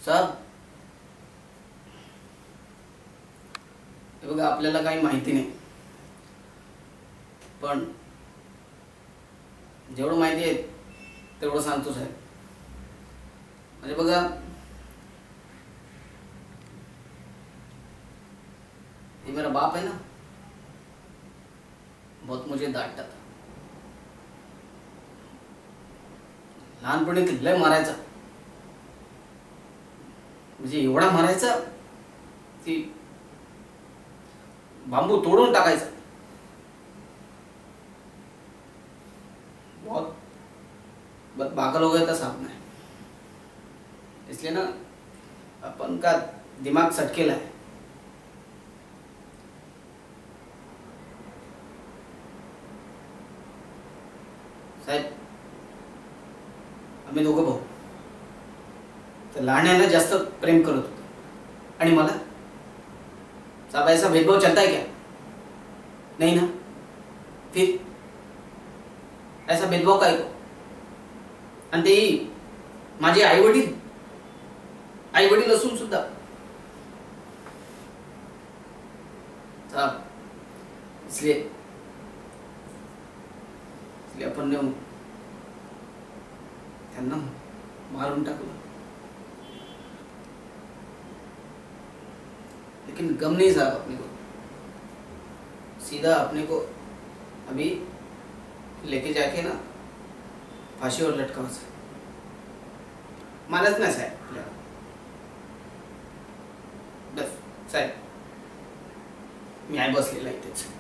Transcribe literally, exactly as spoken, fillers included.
साहेब, हे बघा, आपल्याला काही माहिती नाही, पण जेवढं माहिती आहे तेवढं सांगतो साहेब. म्हणजे बघा, ये मेरा बाप है ना, बहुत मुझे डांटता था. लहानपणी लय मारायचा, म्हणजे एवढा मारायचा की बांबू तोडून टाकायचा. बहुत बहुत पागल हो गया था साहब मैं. इसलिए ना अपन का दिमाग सटकेला है. साहेब, आम्ही दोघं भाऊ. तर लहान्याला जास्त प्रेम करत होतो आणि मला साहब ऐसा भेदभाव चलता है क्या? नहीं ना. फिर ऐसा भेदभाव काय को? आणि ते माझे आई वडील आई वडील असून सुद्धा साहब, इसलिए इसलिए अपन ने त्यांना मारून टाकलं. लेकिन गम नहीं साहब, अपने को सीधा अपने को अभी लेके जाके ना फाशीवर लटकावायचं. मानत नाही साहेब आपल्याला. बस साहेब, मी आहे बसलेला इथेच.